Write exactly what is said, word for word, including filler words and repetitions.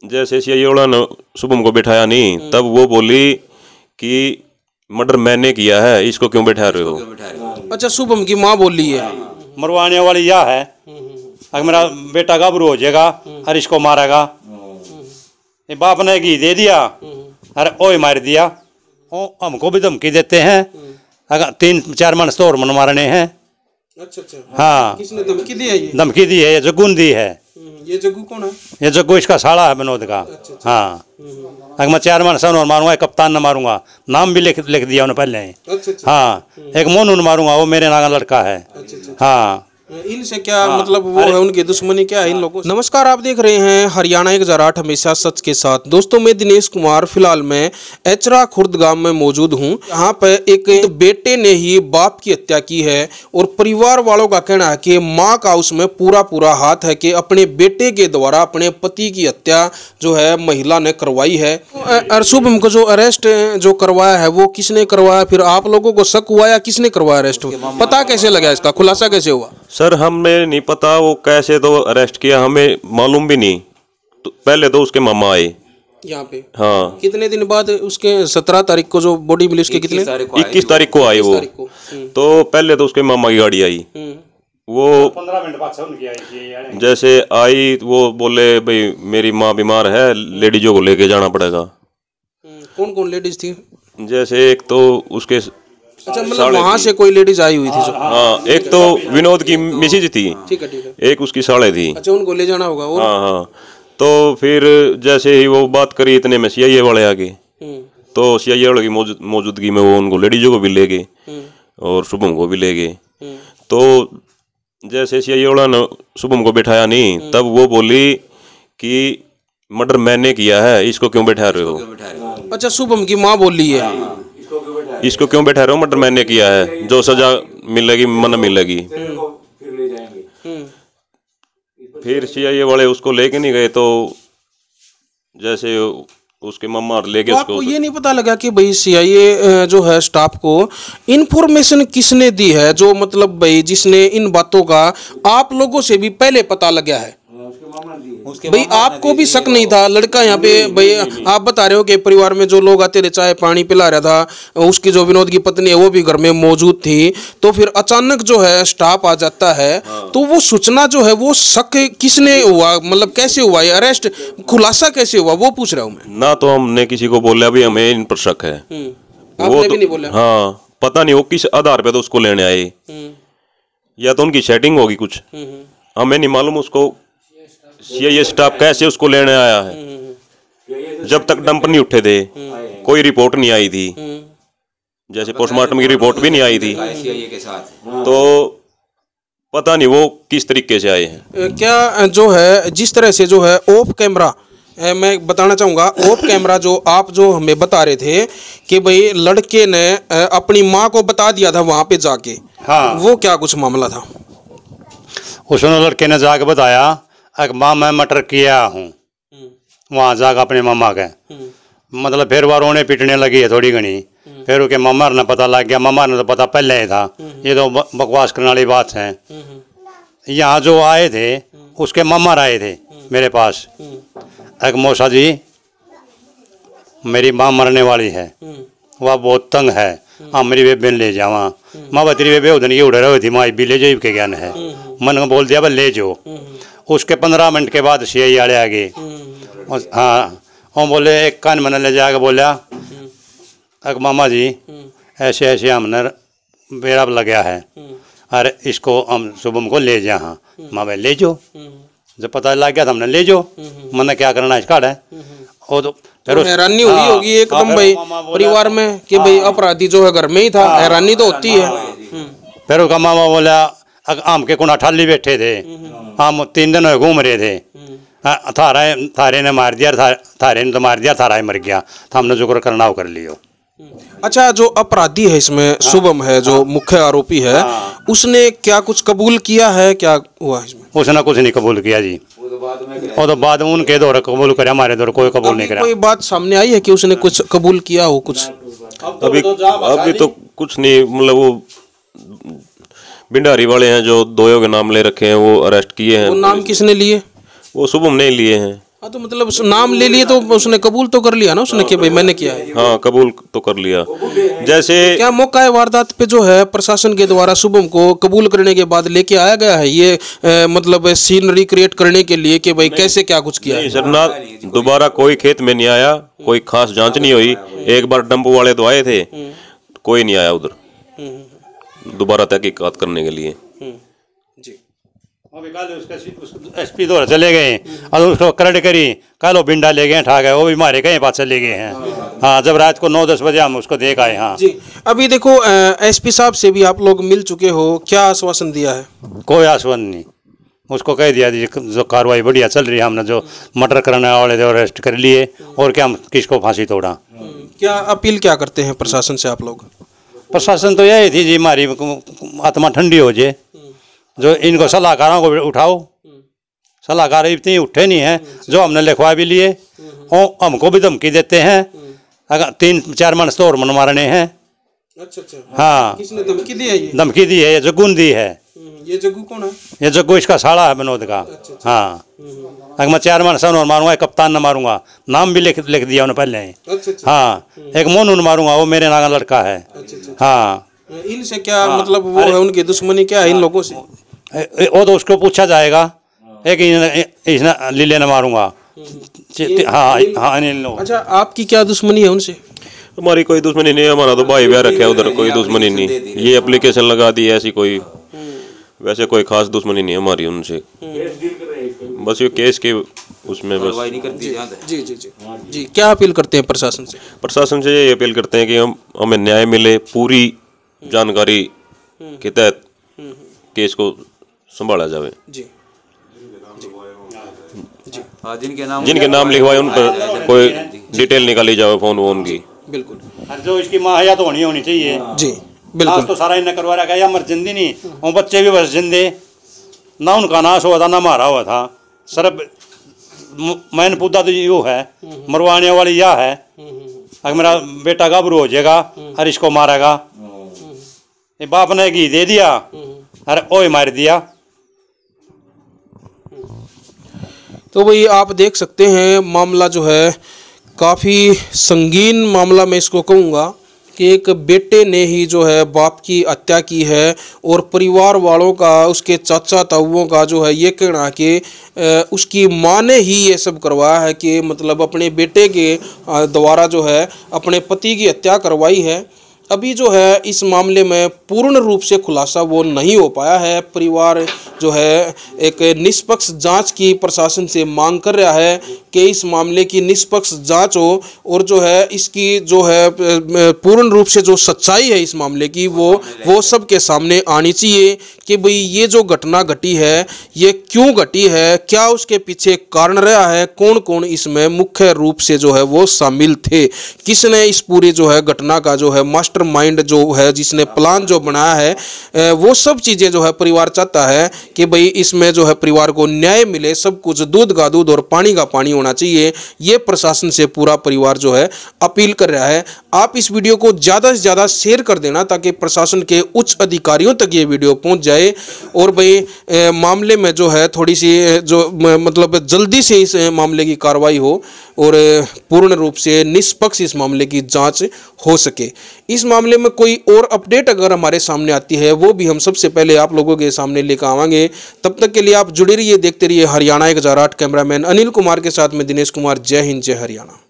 जैसे सीआईए वाला ने शुभम को बैठाया नहीं, तब वो बोली कि मर्डर मैंने किया है, इसको क्यों बैठा रहे हो। अच्छा, शुभम की माँ बोली है, मरवाने वाली यह है, अगर मेरा बेटा गाभरू हो जाएगा और इसको मारेगा, ये बाप ने घी दे दिया अरे ओए मार दिया। ओ हमको भी धमकी देते हैं, अगर तीन चार मन तो और मन मारने हैं। अच्छा अच्छा, हाँ, किसने धमकी दी है? ये धमकी दी है, ये जग्गू ने दी है। ये जग्गू कौन है? ये जग्गू इसका साला है विनोद का। हाँ, अगर मैं चार मन सन और मारूंगा, कप्तान न मारूंगा, नाम भी लिख लिख दिया उन्होंने पहले। अच्छा अच्छा, हाँ, एक मोनू न मारूंगा, वो मेरे नागा लड़का है। हाँ, इनसे क्या मतलब वो है, उनकी दुश्मनी क्या है इन लोगों से? नमस्कार, आप देख रहे हैं हरियाणा एक हजार आठ हमेशा सच के साथ। दोस्तों, मैं दिनेश कुमार, फिलहाल मैं एचरा खुर्द गांव में मौजूद हूं। यहाँ पे एक बेटे ने ही बाप की हत्या की है और परिवार वालों का कहना है कि माँ का उसमें पूरा पूरा हाथ है कि अपने बेटे के द्वारा अपने पति की हत्या जो है महिला ने करवाई है। और शुभम को जो अरेस्ट जो करवाया है वो किसने करवाया, फिर आप लोगों को शक हुआ या किसने करवाया अरेस्ट? पता कैसे लगा, इसका खुलासा कैसे हुआ? सर हमें नहीं पता वो कैसे तो अरेस्ट किया, हमें मालूम भी नहीं। तो पहले तो उसके मामा आए यहाँ पे। हाँ, कितने दिन बाद उसके सत्रह तारीख को जो बॉडी मिली उसके कितने इक्कीस तारीख को आई वो। तो पहले तो उसके मामा की गाड़ी आई, वो पंद्रह मिनट बाद उनकी आई। जैसे आई वो बोले भाई मेरी माँ बीमार है, लेडीजों को लेके जाना पड़ेगा। कौन कौन लेडीज थी? जैसे एक तो उसके, अच्छा, मतलब वहाँ से कोई लेडीज आई हुई थी जो? हाँ, एक तो विनोद की मिसेज थी, ठीक है ठीक है, एक उसकी साले थी। अच्छा, उनको ले जाना होगा। और हाँ हाँ, तो फिर जैसे ही वो बात करी इतने में सीआईए वाले आ गए। तो सीआईए वाले की मौजूद मौजूदगी में वो उनको लेडीजों को भी ले गए और शुभम को भी ले गए। तो जैसे सीआईए वाला ने शुभम को बैठाया नहीं, तब वो बोली कि मर्डर मैंने किया है, इसको क्यों बैठा रहे हो। अच्छा, शुभम की माँ बोली है, इसको क्यों बैठा रहे हो, मर्डर मैंने किया है, जो सजा मिलेगी मन मिलेगी। फिर सीआईए वाले उसको लेके नहीं गए, तो जैसे उसके मम्मा लेके तो उसको। आपको ये नहीं पता लगा कि भाई सीआईए जो है स्टाफ को इन्फॉर्मेशन किसने दी है, जो मतलब भाई जिसने इन बातों का आप लोगों से भी पहले पता लगा है? भाई आपको भी शक नहीं था? लड़का यहाँ पे भाई आप बता रहे हो कि परिवार में जो लोग आते थे चाय पानी पिला रहा था, उसकी जो विनोद की पत्नी है वो भी घर में मौजूद थी, तो फिर अचानक जो है स्टाफ आ जाता है। तो वो सूचना जो है वो शक किसने हुआ, मतलब कैसे हुआ, ये अरेस्ट खुलासा कैसे हुआ, वो पूछ रहा हूँ मैं। ना तो हमने किसी को बोला भी हमें इन पर शक है, आपने भी नहीं बोला? हाँ, पता नहीं वो किस आधार पे तो उसको लेने आए, या तो उनकी सेटिंग होगी कुछ, हमें नहीं मालूम। उसको सीआईए स्टाफ कैसे उसको लेने आया है, जब तक डंप नहीं उठे थे कोई रिपोर्ट नहीं आई थी, जैसे पोस्टमार्टम की रिपोर्ट भी नहीं आई थी, तो पता नहीं वो किस तरीके से आए हैं। क्या जो है जिस तरह से जो है ऑफ कैमरा, मैं बताना चाहूँगा, ऑफ कैमरा जो आप जो हमें बता रहे थे कि भाई लड़के ने अपनी माँ को बता दिया था वहाँ पे जाके, हाँ, वो क्या कुछ मामला था? उसने लड़के ने जाके बताया अगर माँ मैं मटर किया हूँ, वहाँ जाकर अपने मामा के, मतलब फिर वो रोने पीटने लगी है थोड़ी घनी। फिर उसके मामा ने पता लग गया, मामा ने तो पता पहले ही था, ये तो बकवास करने वाली बात है। यहाँ जो आए थे उसके मामा आए थे मेरे पास, एक मौसा जी मेरी माँ मरने वाली है, वह बहुत तंग है, हाँ मेरी बेबे ले जावा। माँ बतरी बेबे उधर की उड़ रही थी, माँ भी ले जाओ के ज्ञान है, मन को बोल दिया भाई ले जाओ। उसके पंद्रह मिनट के बाद सीआईए वाले आ गए। हाँ, वो बोले एक कान मैंने ले जाकर बोला अगर मामा जी ऐसे ऐसे हमने बेड़ा लगा है, अरे इसको हम शुभम को ले जा। हाँ माँ भाई ले जाओ, जब पता लग गया तो हमने ले जाओ, मैंने क्या करना है इसका है। वो तो फिर तो हैरानी हुई होगी एकदम भाई परिवार में कि भाई अपराधी जो है घर में ही था, हैरानी तो होती है। फिर उसका मामा बोला अगर आम के कुना ठाली बैठे थे, हम तीन दिन घूम रहे थे, थारा थारे ने मार दिया, थारे ने तो मार दिया, थारा ही मर गया, तो हमने जो करना वो कर लियो। अच्छा, जो अपराधी है इसमें शुभम है जो मुख्य आरोपी है, उसने क्या कुछ कबूल किया है, क्या हुआ इसमें? उसने कुछ नहीं कबूल किया जी, वो तो बाद में उनके दौर कबूल करे, हमारे दौर कोई कबूल नहीं करा। कोई बात सामने आई है कि उसने कुछ कबूल किया हो कुछ? अभी अभी तो कुछ नहीं, मतलब वो भिंडारी वाले हैं जो दोयो के नाम ले रखे हैं वो अरेस्ट किए हैं। वो नाम किसने लिए? वो शुभम ने लिए हैं। हाँ, तो मतलब उस नाम ले लिए तो उसने कबूल तो कर लिया ना उसने कि भाई मैंने किया है। हाँ, कबूल तो कर लिया। जैसे क्या मौका है वारदात पे जो है प्रशासन के द्वारा शुभम को कबूल करने के बाद लेके आया गया है ये ए, मतलब सीन रिक्रिएट करने के लिए कि भाई कैसे क्या कुछ किया है? सर ना, दोबारा कोई खेत में नहीं आया, कोई खास जांच नहीं हुई। एक बार डंपू वाले तो आए थे, कोई नहीं आया उधर दोबारा तहकीकात करने के लिए। जी, अभी कल उसके एसपी द्वारा चले गए और उसको करड़ करी, कल वो बिंडा ले गए, ठा गए, वो भी मारे गए, पास चले गए हैं। हाँ, जब रात को नौ दस बजे हम उसको देख आए। हाँ जी, अभी देखो एसपी साहब से भी आप लोग मिल चुके हो, क्या आश्वासन दिया है? कोई आश्वासन नहीं, उसको कह दिया जो कार्रवाई बढ़िया चल रही है, हमने जो मर्डर करने वाले थे अरेस्ट कर लिए, और क्या हम किसको फांसी तोड़ा। क्या अपील क्या करते हैं प्रशासन से आप लोग? प्रशासन तो यही थी जी, हमारी आत्मा ठंडी हो जाए, जो इनको सलाहकारों को उठाओ, सलाहकार इतनी उठे नहीं हैं, जो हमने लिखवा भी लिए और हमको भी धमकी देते हैं, अगर तीन चार मन तो और मन मारने हैं। अच्छा अच्छा, हाँ, किसने धमकी दी है? ये धमकी दी है, ये जग्गू दी है। ये जग्गू कौन है? ये जग्गू इसका साला है विनोद का। हाँ, अगर मैं चार मन सन और मारूंगा, कप्तान न मारूंगा, नाम भी लिख लिख दिया उन्होंने पहले। अच्छा, हाँ, एक मोनू न मारूंगा, वो मेरे नागा लड़का है। हाँ, इनसे क्या मतलब वो है, उनकी दुश्मनी क्या है इन लोगों से? वो तो उसको पूछा जाएगा, एक इसने लीले न मारूंगा। हाँ हाँ, इन लोग। अच्छा, आपकी क्या दुश्मनी है उनसे? हमारी कोई दुश्मनी नहीं है, हमारा तो भाई ब्याह रखा है उधर, कोई दुश्मनी नहीं। ये एप्लीकेशन लगा दी है, ऐसी कोई वैसे कोई खास दुश्मनी नहीं है हमारी उनसे, बस ये केस के उसमें बस। जी जी जी जी, क्या अपील करते हैं प्रशासन से? प्रशासन से ये अपील करते हैं कि हम हमें न्याय मिले, पूरी जानकारी के तहत केस को संभाला जाए। जी, जिनके नाम जिनके नाम लिखवाए उन पर कोई डिटेल निकाली जाए, फोन वोन की। बिल्कुल, जो इसकी माँ या तो होनी होनी चाहिए। जी बिल्कुल, तो सारा इन्हें करवा रखा है, या मर जिंदी नहीं, और बच्चे भी बस जिंदे, ना उनका नाश हुआ था ना मारा हुआ था। सिर्फ मैंने पूछा तो यो है, मरवाने वाली यह है, अगर मेरा बेटा गाभरू हो जाएगा और इसको मारेगा, ये बाप ने घी दे दिया अरे ओए मार दिया। तो भाई आप देख सकते हैं मामला जो है काफ़ी संगीन मामला, मैं इसको कहूँगा कि एक बेटे ने ही जो है बाप की हत्या की है, और परिवार वालों का, उसके चाचा ताऊओं का जो है ये कहना कि उसकी माँ ने ही ये सब करवाया है, कि मतलब अपने बेटे के द्वारा जो है अपने पति की हत्या करवाई है। अभी जो है इस मामले में पूर्ण रूप से खुलासा वो नहीं हो पाया है। परिवार जो है एक निष्पक्ष जांच की प्रशासन से मांग कर रहा है कि इस मामले की निष्पक्ष जांच हो, और जो है इसकी जो है पूर्ण रूप से जो सच्चाई है इस मामले की वो वो सबके सामने आनी चाहिए, कि भाई ये जो घटना घटी है ये क्यों घटी है, क्या उसके पीछे कारण रहा है, कौन कौन इसमें मुख्य रूप से जो है वो शामिल थे, किसने इस पूरी जो है घटना का जो है मास्टर माइंड जो है, जिसने प्लान जो बनाया है, वो सब चीज़ें जो है परिवार चाहता है कि भाई इसमें जो है परिवार को न्याय मिले, सब कुछ दूध का दूध और पानी का पानी होना चाहिए। ये प्रशासन से पूरा परिवार जो है अपील कर रहा है। आप इस वीडियो को ज़्यादा से ज़्यादा शेयर कर देना ताकि प्रशासन के उच्च अधिकारियों तक ये वीडियो पहुंच जाए, और भाई ए, मामले में जो है थोड़ी सी जो मतलब जल्दी से इस मामले की कार्रवाई हो, और पूर्ण रूप से निष्पक्ष इस मामले की जांच हो सके। इस मामले में कोई और अपडेट अगर हमारे सामने आती है वो भी हम सबसे पहले आप लोगों के सामने लेकर आवांगे। तब तक के लिए आप जुड़े रहिए, देखते रहिए हरियाणा एक हजार आठ। कैमरामैन अनिल कुमार के साथ में दिनेश कुमार। जय हिंद, जय हरियाणा।